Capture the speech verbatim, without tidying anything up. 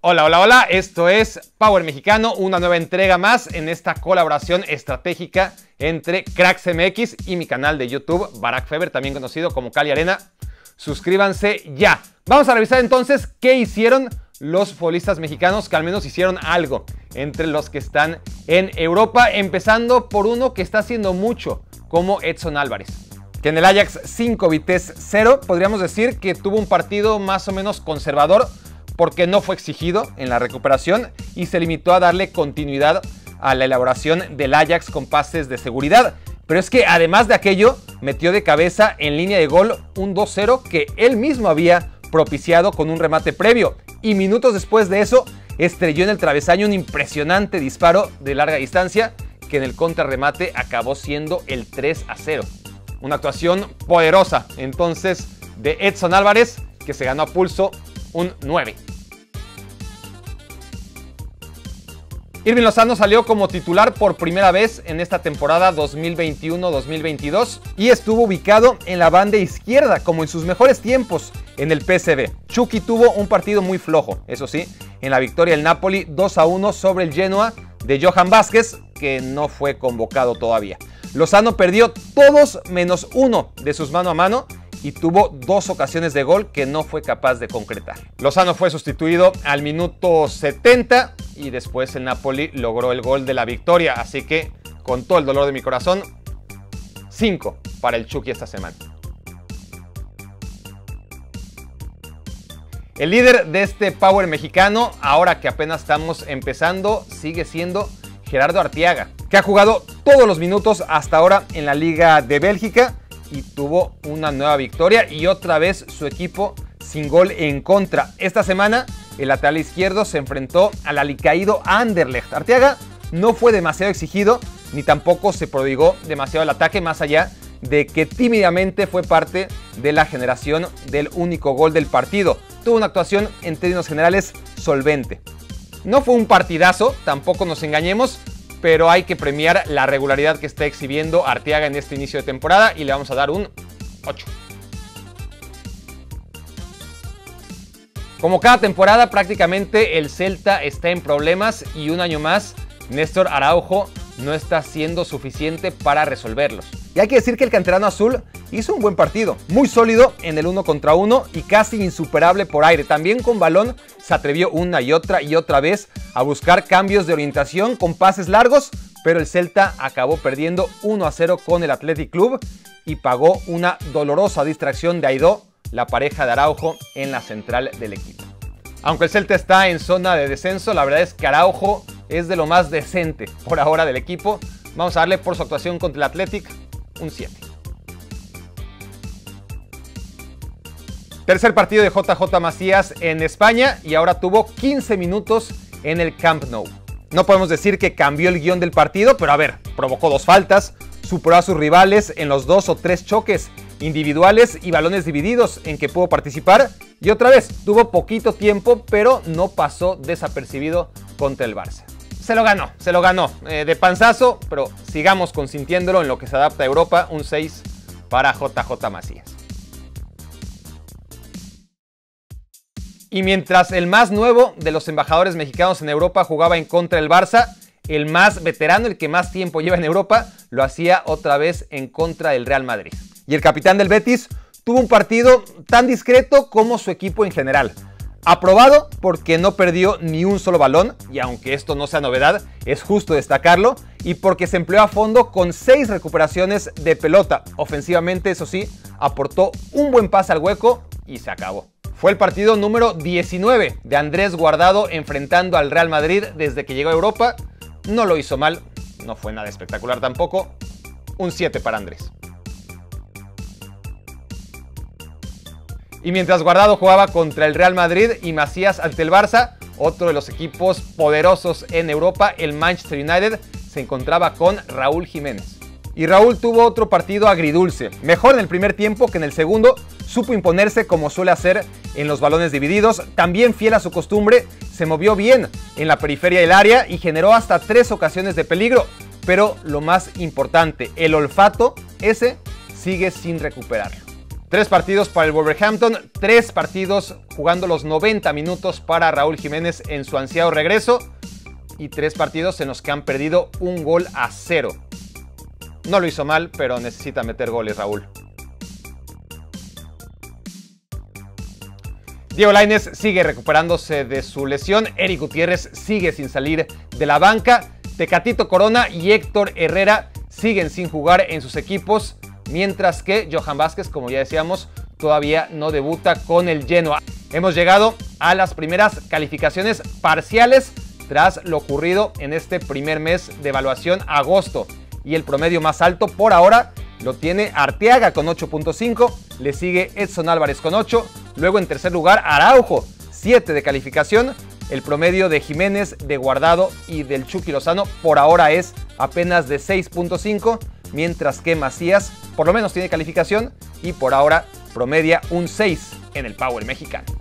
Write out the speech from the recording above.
Hola, hola, hola, esto es Power Mexicano, una nueva entrega más en esta colaboración estratégica entre Cracks M X y mi canal de YouTube, Barack Feber, también conocido como Cali Arena. Suscríbanse ya. Vamos a revisar entonces qué hicieron los futbolistas mexicanos, que al menos hicieron algo entre los que están en Europa, empezando por uno que está haciendo mucho, como Edson Álvarez, que en el Ajax cinco Vitesse cero podríamos decir que tuvo un partido más o menos conservador, porque no fue exigido en la recuperación y se limitó a darle continuidad a la elaboración del Ajax con pases de seguridad. Pero es que además de aquello, metió de cabeza en línea de gol un dos cero que él mismo había propiciado con un remate previo. Y minutos después de eso, estrelló en el travesaño un impresionante disparo de larga distancia que en el contrarremate acabó siendo el tres a cero. Una actuación poderosa entonces de Edson Álvarez, que se ganó a pulso un nueve. Irving Lozano salió como titular por primera vez en esta temporada dos mil veintiuno dos mil veintidós y estuvo ubicado en la banda izquierda como en sus mejores tiempos en el P S V. Chucky tuvo un partido muy flojo, eso sí, en la victoria del Napoli dos a uno sobre el Genoa de Johan Vázquez, que no fue convocado todavía. Lozano perdió todos menos uno de sus mano a mano y tuvo dos ocasiones de gol que no fue capaz de concretar. Lozano fue sustituido al minuto setenta y después el Napoli logró el gol de la victoria. Así que, con todo el dolor de mi corazón, cinco para el Chucky esta semana. El líder de este Power mexicano, ahora que apenas estamos empezando, sigue siendo Gerardo Arteaga, que ha jugado todos los minutos hasta ahora en la Liga de Bélgica y tuvo una nueva victoria y otra vez su equipo sin gol en contra. Esta semana el lateral izquierdo se enfrentó al alicaído Anderlecht. Arteaga no fue demasiado exigido ni tampoco se prodigó demasiado el ataque, más allá de que tímidamente fue parte de la generación del único gol del partido. Tuvo una actuación en términos generales solvente. No fue un partidazo, tampoco nos engañemos, pero hay que premiar la regularidad que está exhibiendo Arteaga en este inicio de temporada y le vamos a dar un ocho. Como cada temporada, prácticamente el Celta está en problemas y un año más Néstor Araujo no está siendo suficiente para resolverlos. Y hay que decir que el canterano azul hizo un buen partido, muy sólido en el uno contra uno y casi insuperable por aire. También con balón se atrevió una y otra y otra vez a buscar cambios de orientación con pases largos, pero el Celta acabó perdiendo uno a cero con el Athletic Club y pagó una dolorosa distracción de Aidó, la pareja de Araujo, en la central del equipo. Aunque el Celta está en zona de descenso, la verdad es que Araujo es de lo más decente por ahora del equipo. Vamos a darle por su actuación contra el Athletic un siete. Tercer partido de J J Macías en España y ahora tuvo quince minutos en el Camp Nou. No podemos decir que cambió el guión del partido, pero a ver, provocó dos faltas, superó a sus rivales en los dos o tres choques individuales y balones divididos en que pudo participar y otra vez tuvo poquito tiempo, pero no pasó desapercibido contra el Barça. Se lo ganó, se lo ganó eh, de panzazo, pero sigamos consintiéndolo en lo que se adapta a Europa, un seis para J J Macías. Y mientras el más nuevo de los embajadores mexicanos en Europa jugaba en contra del Barça, el más veterano, el que más tiempo lleva en Europa, lo hacía otra vez en contra del Real Madrid. Y el capitán del Betis tuvo un partido tan discreto como su equipo en general. Aprobado porque no perdió ni un solo balón, y aunque esto no sea novedad, es justo destacarlo, y porque se empleó a fondo con seis recuperaciones de pelota. Ofensivamente, eso sí, aportó un buen pase al hueco y se acabó. Fue el partido número diecinueve de Andrés Guardado enfrentando al Real Madrid desde que llegó a Europa. No lo hizo mal, no fue nada espectacular tampoco. Un siete para Andrés. Y mientras Guardado jugaba contra el Real Madrid y Macías ante el Barça, otro de los equipos poderosos en Europa, el Manchester United, se encontraba con Raúl Jiménez. Y Raúl tuvo otro partido agridulce. Mejor en el primer tiempo que en el segundo, supo imponerse como suele hacer en los balones divididos. También fiel a su costumbre, se movió bien en la periferia del área y generó hasta tres ocasiones de peligro. Pero lo más importante, el olfato, ese sigue sin recuperarlo. Tres partidos para el Wolverhampton, tres partidos jugando los noventa minutos para Raúl Jiménez en su ansiado regreso y tres partidos en los que han perdido un gol a cero. No lo hizo mal, pero necesita meter goles Raúl. Diego Lainez sigue recuperándose de su lesión, Eric Gutiérrez sigue sin salir de la banca, Tecatito Corona y Héctor Herrera siguen sin jugar en sus equipos, mientras que Johan Vázquez, como ya decíamos, todavía no debuta con el Genoa. Hemos llegado a las primeras calificaciones parciales tras lo ocurrido en este primer mes de evaluación, agosto. Y el promedio más alto por ahora lo tiene Arteaga con ocho punto cinco, le sigue Edson Álvarez con ocho, luego en tercer lugar Araujo, siete de calificación. El promedio de Jiménez, de Guardado y del Chucky Lozano por ahora es apenas de seis punto cinco, mientras que Macías por lo menos tiene calificación y por ahora promedia un seis en el Power mexicano.